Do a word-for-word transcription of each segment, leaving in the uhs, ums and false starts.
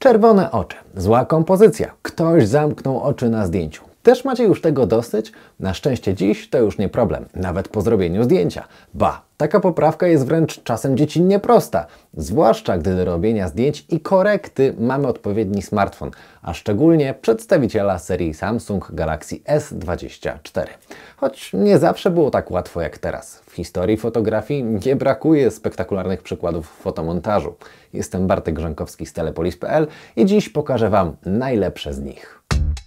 Czerwone oczy, zła kompozycja, ktoś zamknął oczy na zdjęciu. Też macie już tego dosyć? Na szczęście dziś to już nie problem, nawet po zrobieniu zdjęcia. Ba, taka poprawka jest wręcz czasem dziecinnie prosta, zwłaszcza gdy do robienia zdjęć i korekty mamy odpowiedni smartfon, a szczególnie przedstawiciela serii Samsung Galaxy S dwadzieścia cztery. Choć nie zawsze było tak łatwo jak teraz. W historii fotografii nie brakuje spektakularnych przykładów fotomontażu. Jestem Bartek Grzankowski z telepolis kropka p l i dziś pokażę Wam najlepsze z nich.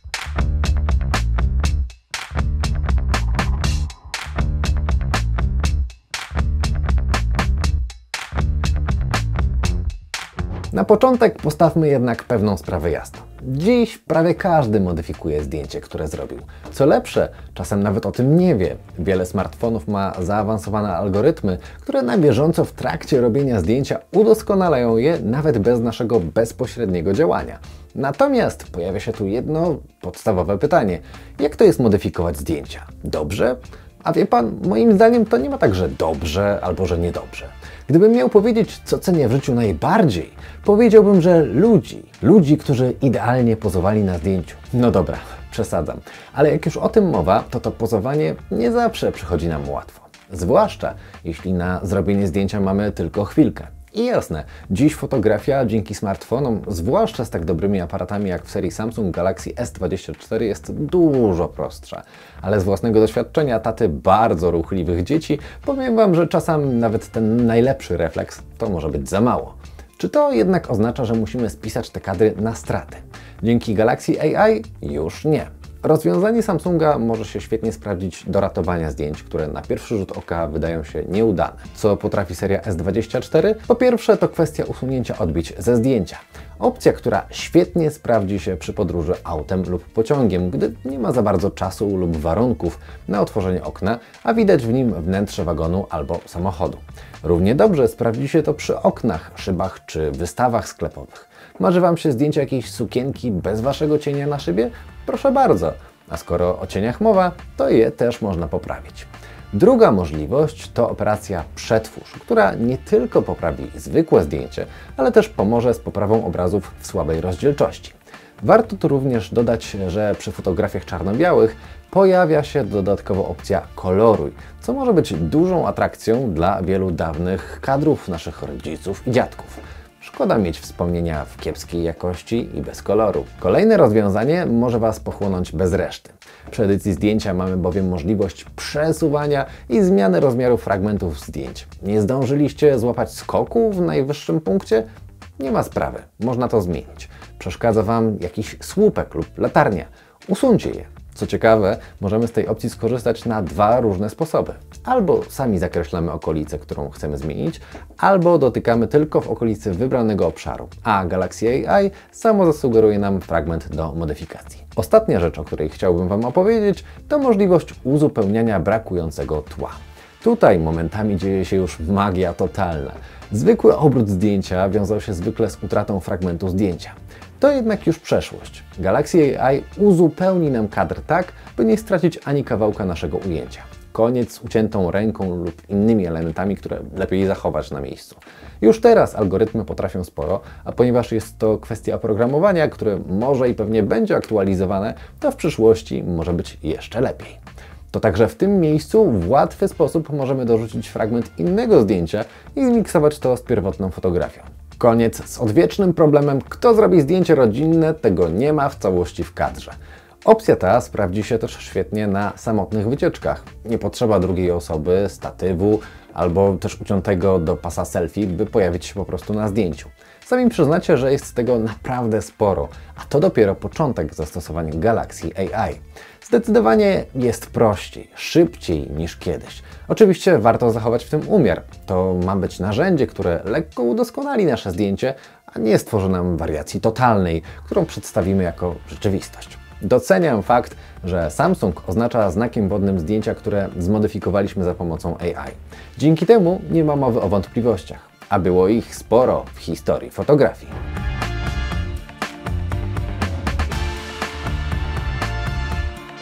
Na początek postawmy jednak pewną sprawę jasno. Dziś prawie każdy modyfikuje zdjęcie, które zrobił. Co lepsze, czasem nawet o tym nie wie. Wiele smartfonów ma zaawansowane algorytmy, które na bieżąco w trakcie robienia zdjęcia udoskonalają je nawet bez naszego bezpośredniego działania. Natomiast pojawia się tu jedno podstawowe pytanie. Jak to jest modyfikować zdjęcia? Dobrze? A wie Pan, moim zdaniem to nie ma tak, że dobrze albo że niedobrze. Gdybym miał powiedzieć, co cenię w życiu najbardziej, powiedziałbym, że ludzi. Ludzi, którzy idealnie pozowali na zdjęciu. No dobra, przesadzam. Ale jak już o tym mowa, to to pozowanie nie zawsze przychodzi nam łatwo. Zwłaszcza jeśli na zrobienie zdjęcia mamy tylko chwilkę. I jasne, dziś fotografia dzięki smartfonom, zwłaszcza z tak dobrymi aparatami jak w serii Samsung Galaxy S dwadzieścia cztery, jest dużo prostsza. Ale z własnego doświadczenia taty bardzo ruchliwych dzieci powiem Wam, że czasami nawet ten najlepszy refleks to może być za mało. Czy to jednak oznacza, że musimy spisać te kadry na straty? Dzięki Galaxy A I już nie. Rozwiązanie Samsunga może się świetnie sprawdzić do ratowania zdjęć, które na pierwszy rzut oka wydają się nieudane. Co potrafi seria S dwadzieścia cztery? Po pierwsze to kwestia usunięcia odbić ze zdjęcia. Opcja, która świetnie sprawdzi się przy podróży autem lub pociągiem, gdy nie ma za bardzo czasu lub warunków na otworzenie okna, a widać w nim wnętrze wagonu albo samochodu. Równie dobrze sprawdzi się to przy oknach, szybach czy wystawach sklepowych. Marzy Wam się zdjęcie jakiejś sukienki bez Waszego cienia na szybie? Proszę bardzo. A skoro o cieniach mowa, to je też można poprawić. Druga możliwość to operacja przetwórz, która nie tylko poprawi zwykłe zdjęcie, ale też pomoże z poprawą obrazów w słabej rozdzielczości. Warto tu również dodać, że przy fotografiach czarno-białych pojawia się dodatkowo opcja koloruj, co może być dużą atrakcją dla wielu dawnych kadrów naszych rodziców i dziadków. Szkoda mieć wspomnienia w kiepskiej jakości i bez koloru. Kolejne rozwiązanie może Was pochłonąć bez reszty. Przy edycji zdjęcia mamy bowiem możliwość przesuwania i zmiany rozmiaru fragmentów zdjęć. Nie zdążyliście złapać skoku w najwyższym punkcie? Nie ma sprawy, można to zmienić. Przeszkadza Wam jakiś słupek lub latarnia? Usuńcie je. Co ciekawe, możemy z tej opcji skorzystać na dwa różne sposoby. Albo sami zakreślamy okolicę, którą chcemy zmienić, albo dotykamy tylko w okolicy wybranego obszaru, a Galaxy A I samo zasugeruje nam fragment do modyfikacji. Ostatnia rzecz, o której chciałbym Wam opowiedzieć, to możliwość uzupełniania brakującego tła. Tutaj momentami dzieje się już magia totalna. Zwykły obrót zdjęcia wiązał się zwykle z utratą fragmentu zdjęcia. To jednak już przeszłość. Galaxy A I uzupełni nam kadr tak, by nie stracić ani kawałka naszego ujęcia. Koniec z uciętą ręką lub innymi elementami, które lepiej zachować na miejscu. Już teraz algorytmy potrafią sporo, a ponieważ jest to kwestia oprogramowania, które może i pewnie będzie aktualizowane, to w przyszłości może być jeszcze lepiej. To także w tym miejscu w łatwy sposób możemy dorzucić fragment innego zdjęcia i zmiksować to z pierwotną fotografią. Koniec z odwiecznym problemem, kto zrobi zdjęcie rodzinne, tego nie ma w całości w kadrze. Opcja ta sprawdzi się też świetnie na samotnych wycieczkach. Nie potrzeba drugiej osoby, statywu albo też uciętego do pasa selfie, by pojawić się po prostu na zdjęciu. Sami przyznacie, że jest tego naprawdę sporo, a to dopiero początek zastosowania Galaxy A I. Zdecydowanie jest prościej, szybciej niż kiedyś. Oczywiście warto zachować w tym umiar. To ma być narzędzie, które lekko udoskonali nasze zdjęcie, a nie stworzy nam wariacji totalnej, którą przedstawimy jako rzeczywistość. Doceniam fakt, że Samsung oznacza znakiem wodnym zdjęcia, które zmodyfikowaliśmy za pomocą A I. Dzięki temu nie ma mowy o wątpliwościach, a było ich sporo w historii fotografii.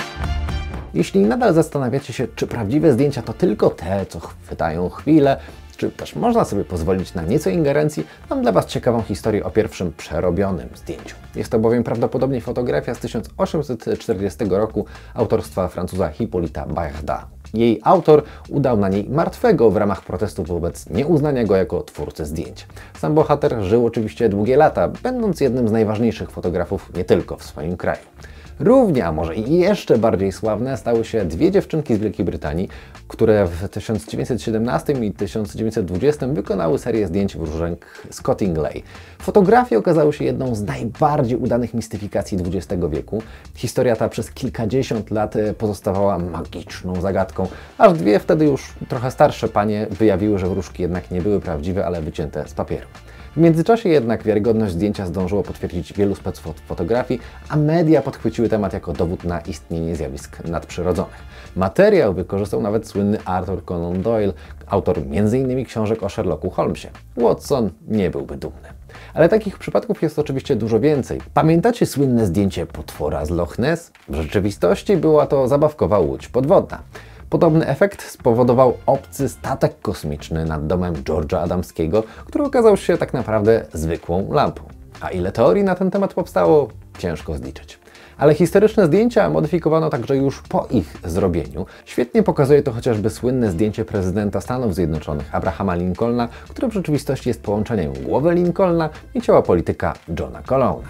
Jeśli nadal zastanawiacie się, czy prawdziwe zdjęcia to tylko te, co chwytają chwilę, czy też można sobie pozwolić na nieco ingerencji, mam dla Was ciekawą historię o pierwszym przerobionym zdjęciu. Jest to bowiem prawdopodobnie fotografia z tysiąc osiemset czterdziestego roku autorstwa Francuza Hippolyta Bayarda. Jej autor udał na niej martwego w ramach protestów wobec nieuznania go jako twórcy zdjęć. Sam bohater żył oczywiście długie lata, będąc jednym z najważniejszych fotografów nie tylko w swoim kraju. Równie, a może i jeszcze bardziej sławne stały się dwie dziewczynki z Wielkiej Brytanii, które w tysiąc dziewięćset siedemnastym i tysiąc dziewięćset dwudziestym wykonały serię zdjęć wróżek z Cottingley. Fotografie okazały się jedną z najbardziej udanych mistyfikacji dwudziestego wieku. Historia ta przez kilkadziesiąt lat pozostawała magiczną zagadką, aż dwie wtedy już trochę starsze panie wyjawiły, że wróżki jednak nie były prawdziwe, ale wycięte z papieru. W międzyczasie jednak wiarygodność zdjęcia zdążyło potwierdzić wielu speców fotografii, a media podchwyciły temat jako dowód na istnienie zjawisk nadprzyrodzonych. Materiał wykorzystał nawet słynny Arthur Conan Doyle, autor między innymi książek o Sherlocku Holmesie. Watson nie byłby dumny. Ale takich przypadków jest oczywiście dużo więcej. Pamiętacie słynne zdjęcie potwora z Loch Ness? W rzeczywistości była to zabawkowa łódź podwodna. Podobny efekt spowodował obcy statek kosmiczny nad domem George'a Adamskiego, który okazał się tak naprawdę zwykłą lampą. A ile teorii na ten temat powstało, ciężko zliczyć. Ale historyczne zdjęcia modyfikowano także już po ich zrobieniu. Świetnie pokazuje to chociażby słynne zdjęcie prezydenta Stanów Zjednoczonych Abrahama Lincolna, które w rzeczywistości jest połączeniem głowy Lincolna i ciała polityka Johna Cologna.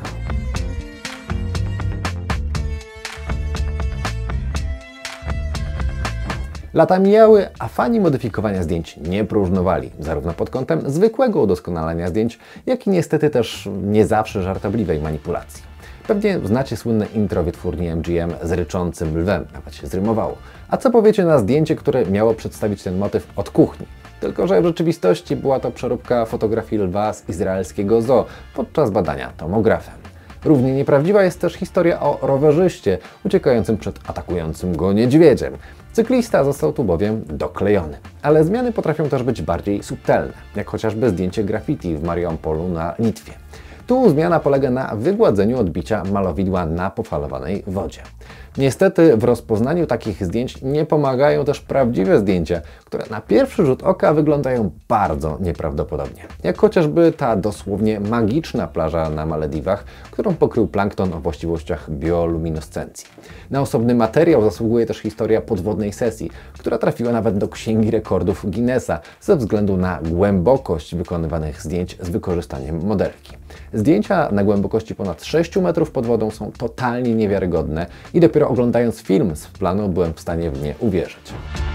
Lata mijały, a fani modyfikowania zdjęć nie próżnowali, zarówno pod kątem zwykłego udoskonalania zdjęć, jak i niestety też nie zawsze żartobliwej manipulacji. Pewnie znacie słynne intro wytwórni M G M z ryczącym lwem, nawet się zrymowało. A co powiecie na zdjęcie, które miało przedstawić ten motyw od kuchni? Tylko że w rzeczywistości była to przeróbka fotografii lwa z izraelskiego zoo podczas badania tomografem. Równie nieprawdziwa jest też historia o rowerzyście uciekającym przed atakującym go niedźwiedziem. Cyklista został tu bowiem doklejony. Ale zmiany potrafią też być bardziej subtelne, jak chociażby zdjęcie graffiti w Mariupolu na Litwie. Tu zmiana polega na wygładzeniu odbicia malowidła na pofalowanej wodzie. Niestety w rozpoznaniu takich zdjęć nie pomagają też prawdziwe zdjęcia, które na pierwszy rzut oka wyglądają bardzo nieprawdopodobnie. Jak chociażby ta dosłownie magiczna plaża na Malediwach, którą pokrył plankton o właściwościach bioluminescencji. Na osobny materiał zasługuje też historia podwodnej sesji, która trafiła nawet do Księgi Rekordów Guinnessa ze względu na głębokość wykonywanych zdjęć z wykorzystaniem modelki. Zdjęcia na głębokości ponad sześciu metrów pod wodą są totalnie niewiarygodne i dopiero oglądając film z planu byłem w stanie w nie uwierzyć.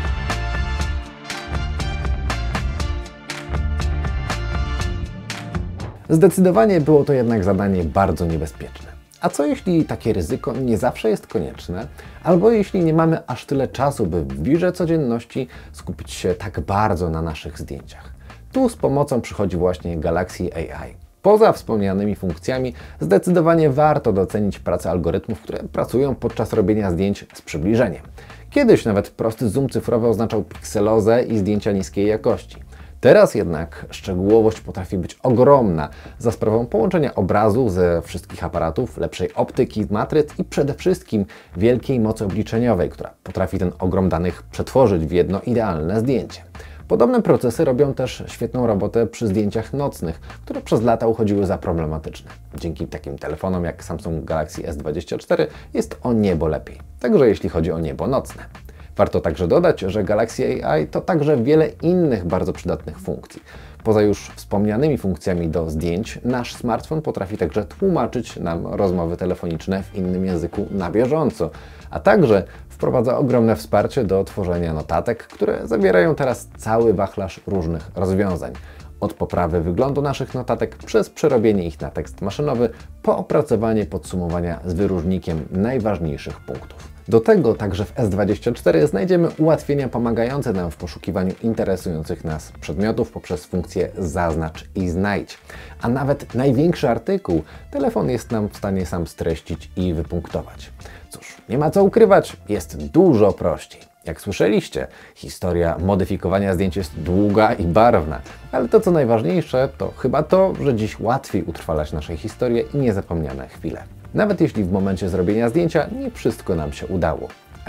Zdecydowanie było to jednak zadanie bardzo niebezpieczne. A co jeśli takie ryzyko nie zawsze jest konieczne, albo jeśli nie mamy aż tyle czasu, by w wirze codzienności skupić się tak bardzo na naszych zdjęciach? Tu z pomocą przychodzi właśnie Galaxy A I. Poza wspomnianymi funkcjami zdecydowanie warto docenić pracę algorytmów, które pracują podczas robienia zdjęć z przybliżeniem. Kiedyś nawet prosty zoom cyfrowy oznaczał pikselozę i zdjęcia niskiej jakości. Teraz jednak szczegółowość potrafi być ogromna za sprawą połączenia obrazu ze wszystkich aparatów, lepszej optyki, matryc i przede wszystkim wielkiej mocy obliczeniowej, która potrafi ten ogrom danych przetworzyć w jedno idealne zdjęcie. Podobne procesy robią też świetną robotę przy zdjęciach nocnych, które przez lata uchodziły za problematyczne. Dzięki takim telefonom jak Samsung Galaxy S dwadzieścia cztery jest o niebo lepiej, także jeśli chodzi o niebo nocne. Warto także dodać, że Galaxy A I to także wiele innych bardzo przydatnych funkcji. Poza już wspomnianymi funkcjami do zdjęć, nasz smartfon potrafi także tłumaczyć nam rozmowy telefoniczne w innym języku na bieżąco, a także wprowadza ogromne wsparcie do tworzenia notatek, które zawierają teraz cały wachlarz różnych rozwiązań. Od poprawy wyglądu naszych notatek, przez przerobienie ich na tekst maszynowy, po opracowanie podsumowania z wyróżnikiem najważniejszych punktów. Do tego także w S dwadzieścia cztery znajdziemy ułatwienia pomagające nam w poszukiwaniu interesujących nas przedmiotów poprzez funkcję zaznacz i znajdź. A nawet największy artykuł telefon jest nam w stanie sam streścić i wypunktować. Cóż, nie ma co ukrywać, jest dużo prościej. Jak słyszeliście, historia modyfikowania zdjęć jest długa i barwna, ale to co najważniejsze to chyba to, że dziś łatwiej utrwalać nasze historie i niezapomniane chwile. Nawet jeśli w momencie zrobienia zdjęcia nie wszystko nam się udało.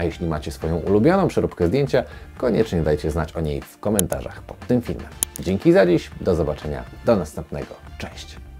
A jeśli macie swoją ulubioną przeróbkę zdjęcia, koniecznie dajcie znać o niej w komentarzach pod tym filmem. Dzięki za dziś, do zobaczenia, do następnego, cześć!